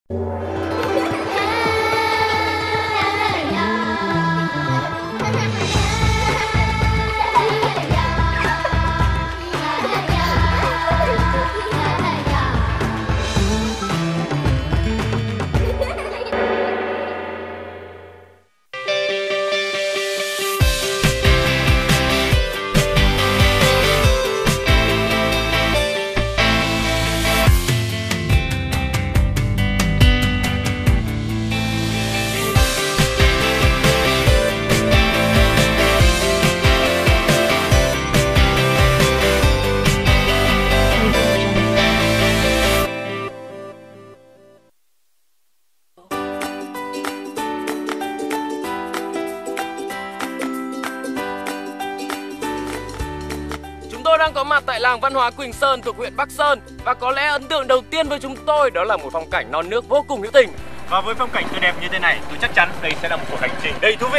Tôi đang có mặt tại làng văn hóa Quỳnh Sơn thuộc huyện Bắc Sơn và có lẽ ấn tượng đầu tiên với chúng tôi đó là một phong cảnh non nước vô cùng hữu tình. Và với phong cảnh tươi đẹp như thế này, tôi chắc chắn đây sẽ là một cuộc hành trình đầy thú vị.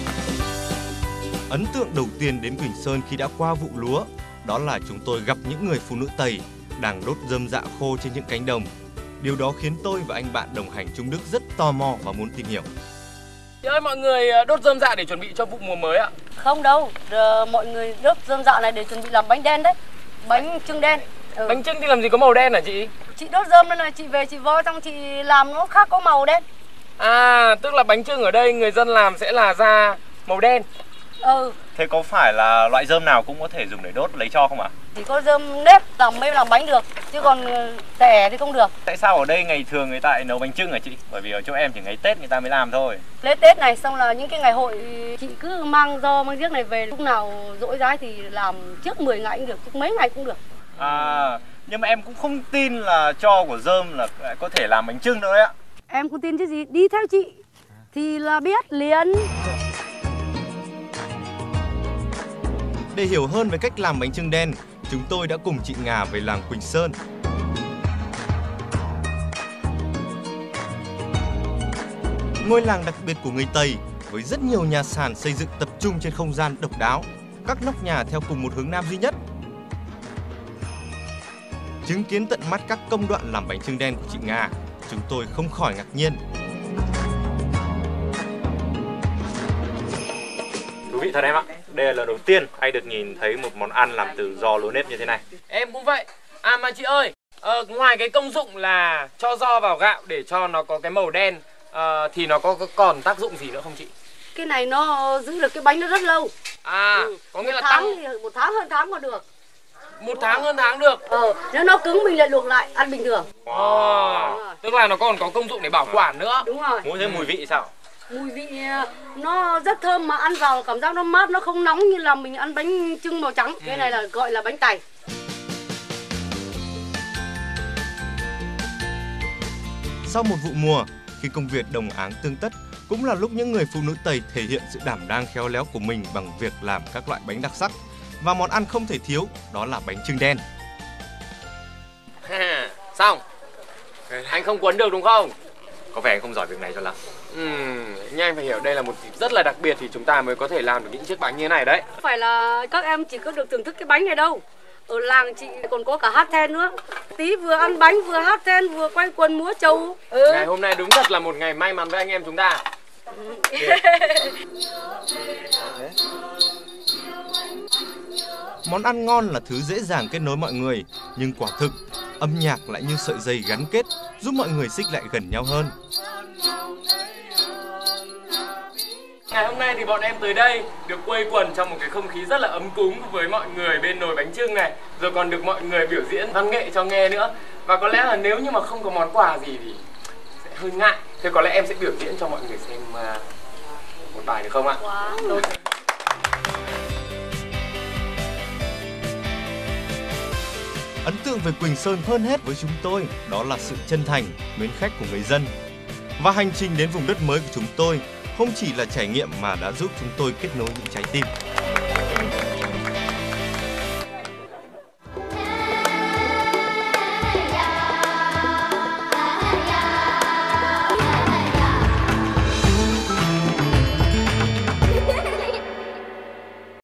Ấn tượng đầu tiên đến Quỳnh Sơn khi đã qua vụ lúa đó là chúng tôi gặp những người phụ nữ Tây đang đốt rơm rạ khô trên những cánh đồng. Điều đó khiến tôi và anh bạn đồng hành chung Đức rất tò mò và muốn tìm hiểu. Chị ơi, mọi người đốt rơm rạ để chuẩn bị cho vụ mùa mới ạ? Không đâu, mọi người đốt rơm rạ này để chuẩn bị làm bánh đen đấy, bánh chưng đen. Bánh chưng thì làm gì có màu đen hả chị? Chị đốt rơm nên là chị về chị vo xong chị làm nó khác có màu đen. À, tức là bánh chưng ở đây người dân làm sẽ là da màu đen. Thế có phải là loại rơm nào cũng có thể dùng để đốt lấy tro không ạ? Chỉ có rơm nếp làm mới làm bánh được, chứ còn tẻ thì không được. Tại sao ở đây ngày thường người ta nấu bánh chưng hả chị? Bởi vì ở chỗ em chỉ ngày Tết người ta mới làm thôi. Lễ Tết này xong là những cái ngày hội chị cứ mang riếc này về, lúc nào rỗi rãi thì làm trước 10 ngày cũng được, trước mấy ngày cũng được. À, nhưng mà em cũng không tin là tro của rơm là có thể làm bánh chưng đâu đấy ạ. Em không tin chứ gì, đi theo chị thì là biết liền. Để hiểu hơn về cách làm bánh chưng đen, chúng tôi đã cùng chị Ngà về làng Quỳnh Sơn. Ngôi làng đặc biệt của người Tây với rất nhiều nhà sàn xây dựng tập trung trên không gian độc đáo, các nóc nhà theo cùng một hướng nam duy nhất. Chứng kiến tận mắt các công đoạn làm bánh chưng đen của chị Ngà, chúng tôi không khỏi ngạc nhiên. Thú vị thật em ạ. Đây là lần đầu tiên anh được nhìn thấy một món ăn làm từ giò lúa nếp như thế này. Em cũng vậy. À mà chị ơi, ngoài cái công dụng là cho giò vào gạo để cho nó có cái màu đen, thì nó có còn tác dụng gì nữa không chị? Cái này nó giữ được cái bánh nó rất lâu. À, có nghĩa là một tháng hơn tháng còn được. Một tháng hơn tháng được. Nếu nó cứng mình lại luộc lại ăn bình thường. Tức là nó còn có công dụng để bảo quản nữa. Đúng rồi. Muốn thấy mùi vị sao? Mùi vị nó rất thơm mà ăn vào cảm giác nó mát, nó không nóng như là mình ăn bánh chưng màu trắng. Cái này là gọi là bánh tày. Sau một vụ mùa, khi công việc đồng áng tương tất, cũng là lúc những người phụ nữ Tây thể hiện sự đảm đang khéo léo của mình bằng việc làm các loại bánh đặc sắc. Và món ăn không thể thiếu, đó là bánh chưng đen. Xong. Anh không cuốn được đúng không? Có vẻ anh không giỏi việc này cho lắm. Nhưng anh phải hiểu đây là một dịp rất là đặc biệt thì chúng ta mới có thể làm được những chiếc bánh như thế này đấy. Không phải là các em chỉ có được thưởng thức cái bánh này đâu. Ở làng chị còn có cả hát then nữa. Tí vừa ăn bánh, vừa hát then, vừa quay quần múa trầu. Ngày hôm nay đúng thật là một ngày may mắn với anh em chúng ta. Món ăn ngon là thứ dễ dàng kết nối mọi người, nhưng quả thực, âm nhạc lại như sợi dây gắn kết, giúp mọi người xích lại gần nhau hơn. Ngày hôm nay thì bọn em tới đây được quây quần trong một cái không khí rất là ấm cúng với mọi người bên nồi bánh chưng này, rồi còn được mọi người biểu diễn văn nghệ cho nghe nữa. Và có lẽ là nếu như mà không có món quà gì thì sẽ hơi ngại. Thế có lẽ em sẽ biểu diễn cho mọi người xem một bài được không ạ? Wow. Ấn tượng về Quỳnh Sơn hơn hết với chúng tôi đó là sự chân thành, mến khách của người dân. Và hành trình đến vùng đất mới của chúng tôi không chỉ là trải nghiệm mà đã giúp chúng tôi kết nối những trái tim.